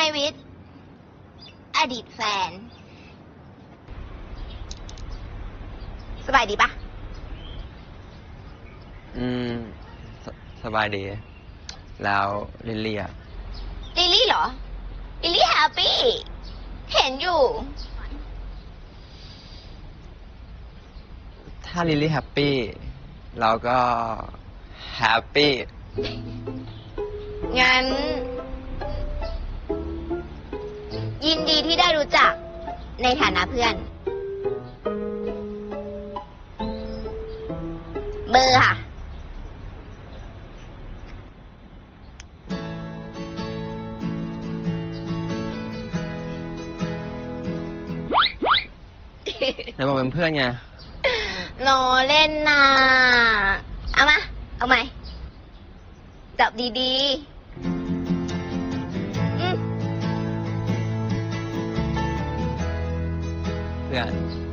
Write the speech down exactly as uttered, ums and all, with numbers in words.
วิทย์อดีตแฟนสบายดีปะอืมสสบายดี แล้วลิลลี่อ่ะลิลลี่เหรอ ลิลลี่แฮปปี้ เห็นอยู่ถ้าลิลลี่แฮปปี้ เราก็แฮปปี้งั้น ยินดีที่ได้รู้จักในฐานะเพื่อน เบอร์ค่ะไหนบอกเป็นเพื่อนไงนอเล่นน่ะเอามา เอาใหม่ จับดีๆ อืมเพื่อน